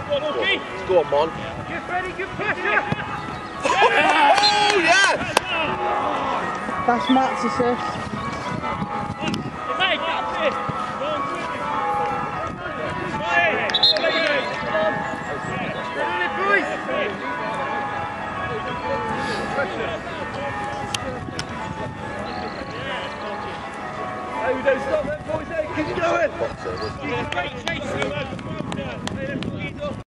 Go on, Mon. Get ready, good pressure! Oh, yes! That's Matt's assist. Hey, we don't stop that boys, keep going! Boxer, wasn't it?